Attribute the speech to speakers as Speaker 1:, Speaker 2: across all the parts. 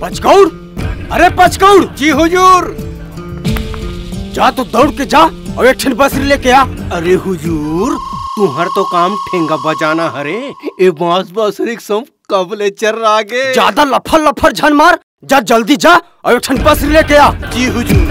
Speaker 1: पचकौड़, अरे पचकौड़।
Speaker 2: जी हुजूर।
Speaker 1: जा तो दौड़ के जा और एक बसरी लेके आ।
Speaker 2: अरे हुजूर, तुम्हार तो काम ठेंगा बजाना हरे, ए बांस बांसुरी सब कब ले चर आगे।
Speaker 1: ज्यादा लफर लफर झन मार, जा जल्दी जा और एक बसरी लेके आ।
Speaker 2: जी हुजूर।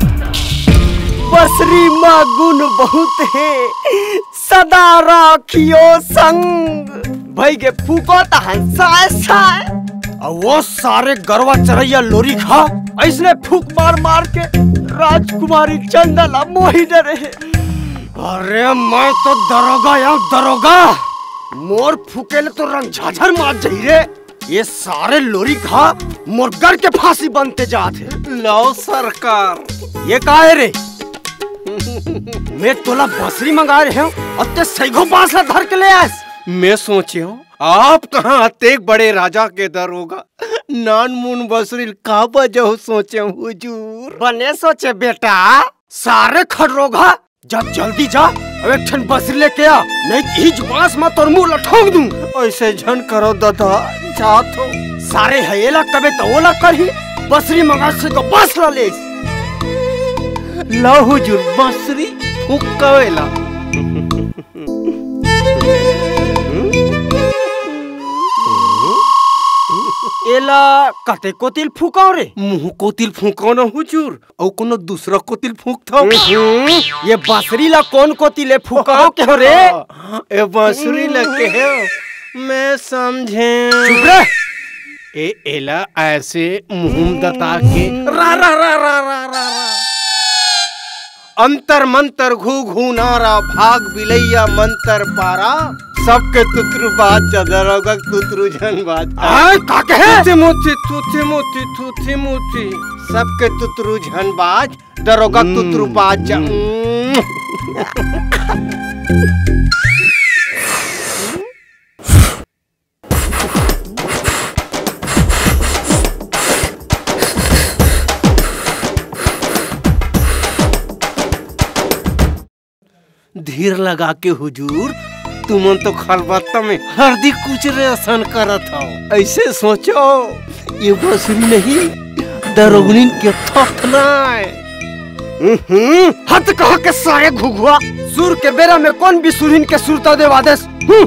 Speaker 1: बसरी माँ गुण बहुत है, सदा राखियो संग। भाई के फूको साय साय, और वो सारे गरवा चरैया लोरी खा ऐसने फूक मार मार के राजकुमारी चंदला मोही डरे। अरे मैं तो दरोगा या दरोगा, मोर फूकेले तो रंग झाझर मार जाई रे। ये सारे लोरी खा मुर्गर के फांसी बनते जाते।
Speaker 2: लो सरकार।
Speaker 1: ये का है रे? मैं तोला बसरी मंगा रहे हूँ और ते सैगो बांसला धर के ले आस।
Speaker 2: मैं सोचे हूँ आप कहाँ आते बड़े राजा के दरोगा, नान मुन बसरी का बजो सोचे हुजूर।
Speaker 1: बने सोचे बेटा, सारे खड़रोगा जब जल्दी जा और एक ठन बसरी लेके आ, नहीं हिज बांस में तोर मुंह लठोक दूं।
Speaker 2: ऐसे झन करो दादा, जात हो।
Speaker 1: सारे हयेला कबे तो ओला करही, बसरी मंगा से को बांसला ले।
Speaker 2: लो हुजूर बसरी फूक कवेला।
Speaker 1: एला कते कोतिल फूकाओ रे?
Speaker 2: मुंह कोतिल फूकाओ ना हुजूर, और कोनो दूसरा कोतिल फूक था।
Speaker 1: ये बांसुरी ला कौन कोतिले फूकाओ क्यों रे?
Speaker 2: ए बांसुरी लगे है, मैं समझे।
Speaker 1: चुप रे।
Speaker 2: ए एला ऐसे मुंह दता के रा रा रा रा रा रा अंतर मंतर घू घू नारा, भाग बिलैया मंतर पारा, सबके तुत्रु बात दरोगा तुत्रु जन बात।
Speaker 1: का कहे?
Speaker 2: तुते मोती सबके तुत्रु जन बाज, दरोगा तुत्रु बाज। धीर लगा के हुजूर, तुमन तो खलबत्ता में हरदी कुचरे असन करत हो। ऐसे सोचो ये बसरी नहीं, दरोगनी के थपना।
Speaker 1: हत कहा के सारे घुघुआ, सुर के बेरा में कौन भी सुरहीन के सुरता दे वादेस।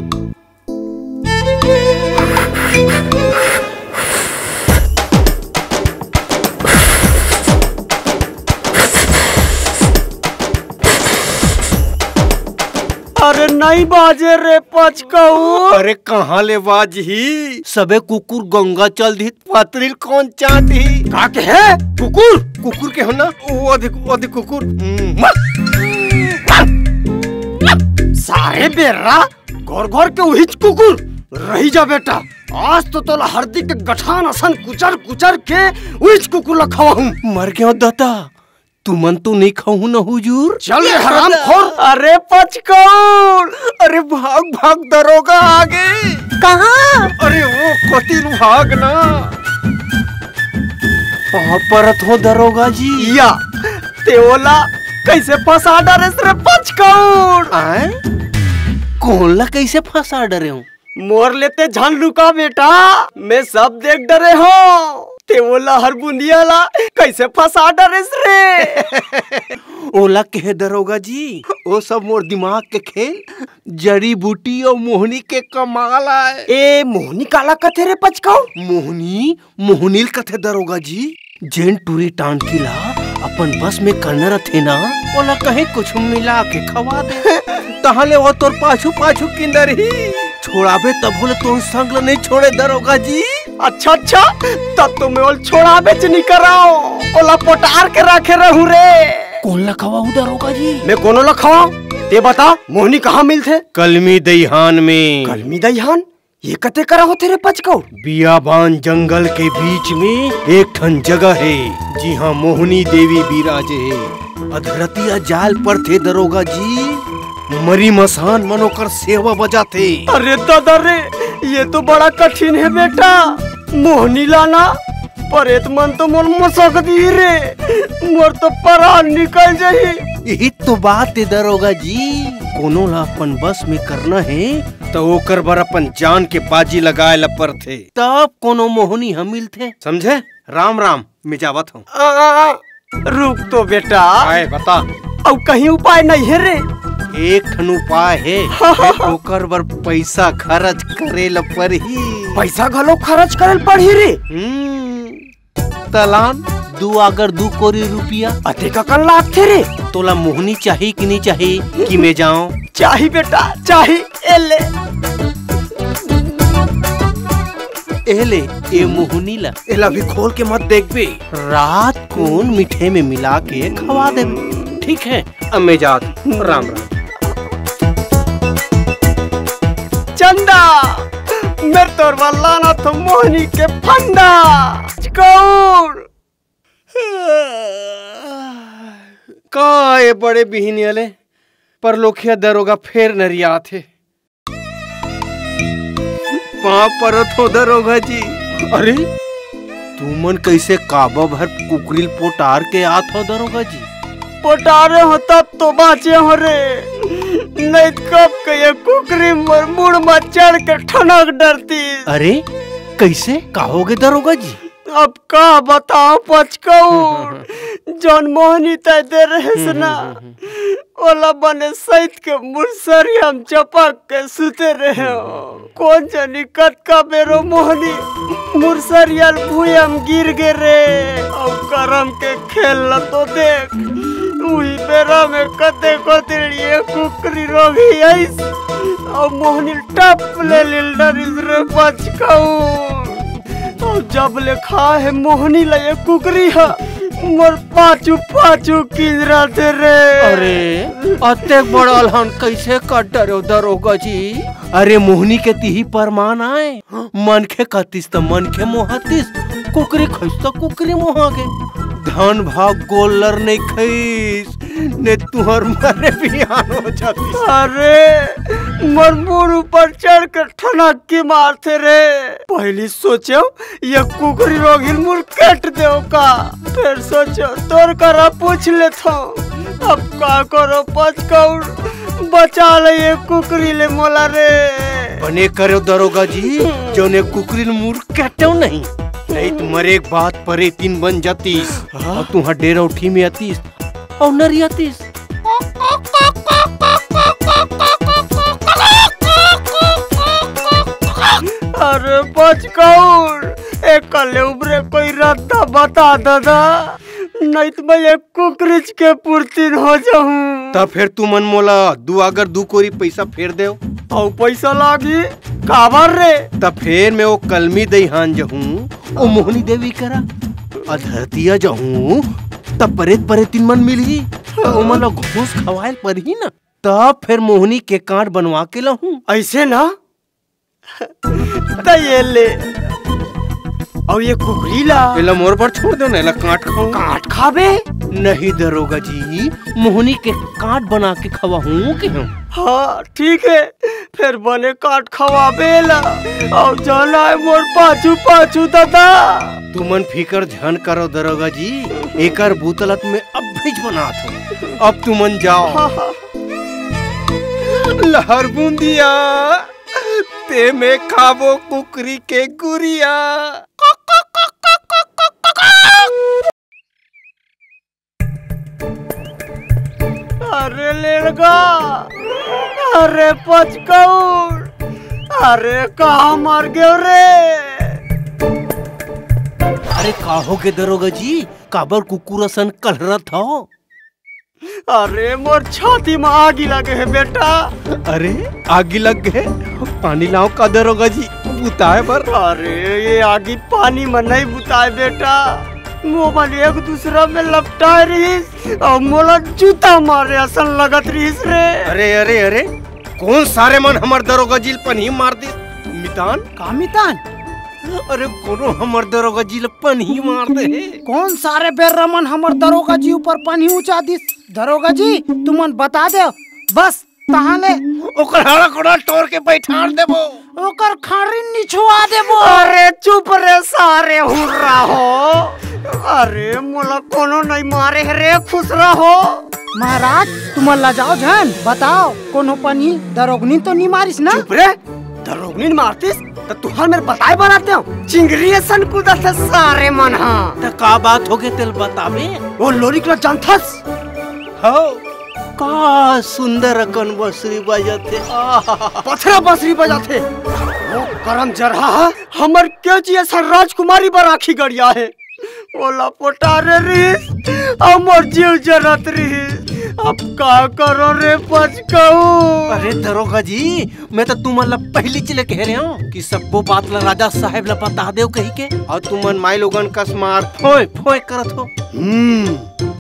Speaker 1: अरे नहीं बाजे रे पचकऊ।
Speaker 2: अरे कहाँ ले बाजी, सबे कुकुर गंगा चल दी, पतरिल कौन चाटी।
Speaker 1: का के है? कुकुर
Speaker 2: कुकुर के हो ना, वो अधिक कुकुर।
Speaker 1: सारे बेरा घोर घोर के उहिच कुकुर रही जा बेटा। आज तो तोला हरदी के गठान असन कुचर कुचर के उहिच कुकुर लखवा हूँ।
Speaker 2: मर गया दादा, तुमन तो नहीं खाऊ ना हुजूर।
Speaker 1: चल हरामखोर।
Speaker 2: अरे पचकौड़, अरे भाग भाग दरोगा आगे।
Speaker 1: कहाँ?
Speaker 2: अरे वो कोतिल भाग ना। परत हो दरोगा जी।
Speaker 1: या तेओला कैसे फंसा डरे रे पचकौड़?
Speaker 2: आए कौन ला कैसे फंसा डरे हूँ?
Speaker 1: मोर लेते झन लुका बेटा, मैं सब देख डरे हो। तेओला हर बुंदिया ला कैसे फंसा डरेस रे?
Speaker 2: ओला के दरोगा जी, वो सब मोर दिमाग के खेल, जड़ी बूटी और मोहनी के कमाल है।
Speaker 1: ए मोहनी काला कथे रे पचकौड़?
Speaker 2: मोहनील कथे दरोगा जी, जेन टूरी टांकी ला अपन बस में करने रथे ना, ओला कहीं कुछ मिला के खवा दे। तहाले वो तोर पाछू पाछू किंदर ही छोड़ाबे, तब बोले तोर संग नहीं छोड़े दरोगा जी।
Speaker 1: अच्छा तब तो मैं ओल छोड़ा बेच नहीं कराओ, ओला पोटार के रखे रहूं रे।
Speaker 2: कौन लखवाऊ दरोगा जी?
Speaker 1: मैं कोनो लखवाऊं? ते बता मोहनी कहाँ मिलते?
Speaker 2: कलमी दईहान में।
Speaker 1: कलमी दईहान? ये कते करा होते रे पचकौड़?
Speaker 2: बियाबान जंगल के बीच में एक ठन जगह है, जी हाँ मोहनी देवी बिराजे है। अधरतिया जाल पर थे दरोगा जी, मरी मसान मनोकर सेवा बजाते।
Speaker 1: अरे दादा रे, ये तो बड़ा कठिन है बेटा। मोहनी लाना परेत मन तो मोर मसक दी रे, मोर तो परान निकल जाही।
Speaker 2: यही तो बात है दरोगा जी, कोनो ला अपन बस में करना है तो ओकर बर अपन जान के बाजी लगाए ला पर थे, तब कोनो मोहनी हम मिलते। समझे? राम राम मैं जावत हूँ।
Speaker 1: रुक तो बेटा,
Speaker 2: आए बता।
Speaker 1: अब कहीं उपाय नहीं है रे?
Speaker 2: एक ठन उपाय है, ओकर बर पैसा खर्च करे ल परही।
Speaker 1: पैसा घलो खर्च करे ल पड़ी रे?
Speaker 2: तलान 2 अगर 2 कोरी रुपया।
Speaker 1: अते का कल लागथे रे?
Speaker 2: तोला मोहनी चाहिए कि नहीं चाहिए कि मैं जाऊं?
Speaker 1: चाहिए बेटा, चाहिए।
Speaker 2: एले ए मोहनी ला एला भी खोल के मत देख बे। रात कौन मीठे में मिला के खवा दे। ठीक है अब मैं जात। राम राम।
Speaker 1: चंदा मेरे तोर वाला ना तो मोहनी के फंदा कौन
Speaker 2: का ये बड़े बिहनी वाले पर लोखिया दरोगा फेर नरिया थे। पाँव परत हो दरोगा जी। अरे तुमन कैसे काबा भर कुकरील पोटार के आत हो दरोगा जी?
Speaker 1: पोटारे हो तब तो बाचे हो रे, नहीं कब के ये कुकरी मर मुड़ में चढ़ के ठनक डरती।
Speaker 2: अरे कैसे कहोगे दरोगा जी?
Speaker 1: अब का बताओ पचकौर, जौन मोहनी तय दे रहे ना ओला बने सहित के मुरसरी हम चपक के सुते रहे हो। कौन जानी कत का बेरो मोहनी मुरसरियल भूय हम गिर गे रे। अब करम के खेल ल तो देख, वही बेरा में कते कोतड़िए कुकरी रोगी आइस और मोहनी टप ले लिल डरिस रे पचकौर। जब लिखा है मोहनी लये कुकरी है मोर पाचू पाचू किंजरा थे रे।
Speaker 2: अरे अते बड़ा अलहन कैसे काट डरो दरोगा जी? अरे मोहनी के तिही परमान आए, मन के कतिस तो मन के मोहतिस, कुकरी खइस तो कुकरी मोहागे। धन भाग गोलर नहीं खइस ने तुहर मारे बिहान हो जाती।
Speaker 1: अरे मोर मुड़ ऊपर चढ़ कर ठनक के मारते रे। पहली सोचो ये कुकरी रोगिल मुड़ कट दो का, फिर सोचो तोर करा पूछ ले था। अब का करो पचकौर, बचा ले ये कुकरी ले मोला रे।
Speaker 2: बने करो दरोगा जी, जो ने कुकरी मुड़ कटो नहीं तुम्हारे एक बात परे 3 बन जातीस और तुहा डेरा उठी में आतीस और नरियातीस।
Speaker 1: अरे पचकौर, एक कले उबरे कोई रास्ता बता दादा, नहीं तो मैं एक कुकरीच के पुरतीन हो जाऊं।
Speaker 2: तब फिर तुमन मोला 2 अगर 2 कोरी पैसा फेर दे।
Speaker 1: और पैसा लागी काबर रे?
Speaker 2: तब फिर मैं वो कलमी दई हान जहूँ, वो मोहनी देवी करा अधरतिया जहूँ, तब परेत परे 3 मन मिली तो मला घूस खवायल पर ही ना। तब फिर मोहनी के काट बनवा के लाहूँ।
Speaker 1: ऐसे ना ये ले और ये कुकरी ला
Speaker 2: मोर पर छोड़ दो ना, काट खाऊं।
Speaker 1: काट खाबे?
Speaker 2: नहीं दरोगा जी, मोहनी के काट बना के खवाऊं कि हम?
Speaker 1: हाँ ठीक है, फिर बने काट खवाबे ला और जाना है मोर पाछू पाछू दादा।
Speaker 2: तुमन फिकर झन करो दरोगा जी, एकर बोतलत में अब भेज बना थो। अब तुमन जाओ। लहर बूंदिया ते में खाबो कुकरी के गुरिया।
Speaker 1: अरे लेड़गा, अरे पचकौर, अरे कहाँ मार गयो रे?
Speaker 2: अरे काहो के दरोगा जी, काबर कुकुरसन कलरत हो?
Speaker 1: अरे मोर छाती में आगी लगे है बेटा।
Speaker 2: अरे आगी लग गए, पानी लाओ का दरोगा जी, बुताए पर।
Speaker 1: अरे ये आगी पानी में नहीं बुताए बेटा, मोबाइल एक दूसरा में लपटाए रहीस और मोला जूता मारे असन लगत रहीस रे।
Speaker 2: अरे अरे अरे कौन सारे मन हमर दरोगा जी पनी मार दी? मितान
Speaker 1: का मितान?
Speaker 2: अरे कोनो हमर दरोगा जी पनी मार दे।
Speaker 3: कौन सारे बेर रमन हमर दरोगा जी ऊपर पनी ऊंचा दिस? दरोगा जी तुमन बता दे बस तहाले
Speaker 2: ओकर हड़ा कोड़ा तोड़ के बैठार देबो,
Speaker 3: ओकर खाड़ी निछुआ देबो।
Speaker 1: अरे चुप रे सारे हुर्रा हो। अरे मोला कोनो नहीं मारे रे, खुश रहो।
Speaker 3: महाराज तुमन ला जाओ झन बताओ कोनो पनी दरोगनी तो नहीं मारिस ना?
Speaker 1: चुप रे, दरोगनी मारतीस तो तुहार मेरे बताए बनाते हो चिंगरी सन कूदा थे सारे मन हाँ।
Speaker 2: तो का बात हो गए तेल बतावे।
Speaker 1: वो लोरी के जानथस
Speaker 2: हो का सुंदर अकन बसरी बजाते
Speaker 1: पथरा बसरी बजाते। वो करम जरहा है हमर क्यों जी ऐसा राजकुमारी पर आखी गड़िया है। ओला पोटारे रही हमर जीव जरत रही। अब का करो रे पचकाऊ।
Speaker 2: अरे दरोगा जी मैं तो तुमला पहली चले कह रहा हूँ कि सबको बात ला राजा साहब ला बता दे कही के और तुमन माई लोगन कस मार फोय फोय करत हो।